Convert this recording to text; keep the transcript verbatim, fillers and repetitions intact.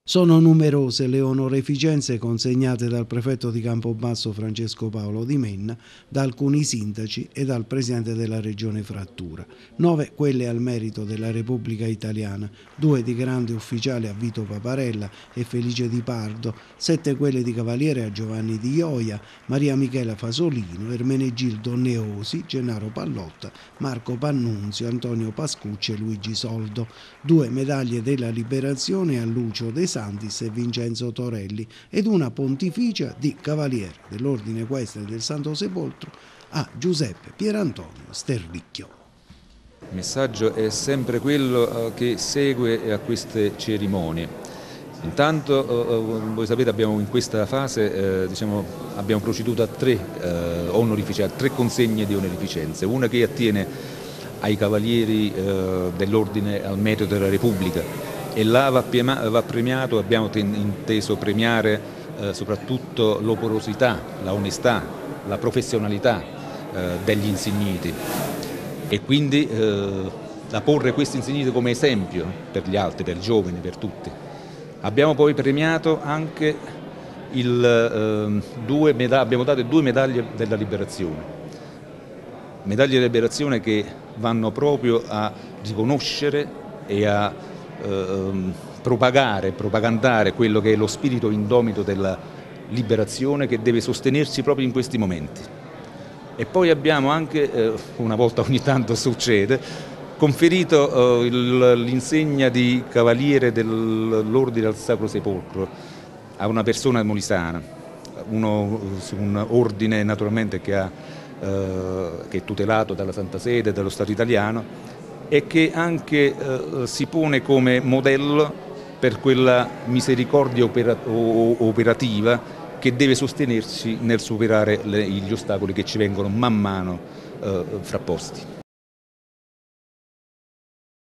Sono numerose le onoreficenze consegnate dal prefetto di Campobasso Francesco Paolo Di Menna, da alcuni sindaci e dal presidente della regione Frattura. Nove quelle al merito della Repubblica Italiana, due di grande ufficiale a Vito Paparella e Felice Di Pardo, sette quelle di cavaliere a Giovanni Di Ioia, Maria Michela Fasolino, Ermenegildo Neosi, Gennaro Pallotta, Marco Pannunzio, Antonio Pascucci e Luigi Soldo, due medaglie della Liberazione a Lucio De Santis e Vincenzo Torelli ed una pontificia di Cavaliere dell'Ordine Equestre del Santo Sepolcro a Giuseppe Pierantonio Sterlicchio. Il messaggio è sempre quello che segue a queste cerimonie. Intanto, voi sapete, abbiamo in questa fase eh, diciamo, abbiamo proceduto a tre, eh, onorificenze, tre consegne di onorificenze, una che attiene ai cavalieri eh, dell'Ordine al Merito della Repubblica, e là va, va premiato, abbiamo inteso premiare eh, soprattutto l'operosità, la onestà, la professionalità eh, degli insigniti, e quindi eh, da porre questi insigniti come esempio per gli altri, per i giovani, per tutti. Abbiamo poi premiato anche il, eh, due abbiamo dato due medaglie della Liberazione, medaglie della Liberazione che vanno proprio a riconoscere e a eh, propagare, propagandare quello che è lo spirito indomito della liberazione, che deve sostenersi proprio in questi momenti. E poi abbiamo anche, eh, una volta ogni tanto succede, conferito eh, l'insegna di cavaliere dell'Ordine al Sacro Sepolcro a una persona molisana, uno, un ordine naturalmente che, ha, eh, che è tutelato dalla Santa Sede, dallo Stato italiano, e che anche eh, si pone come modello per quella misericordia opera, operativa che deve sostenersi nel superare le, gli ostacoli che ci vengono man mano eh, frapposti.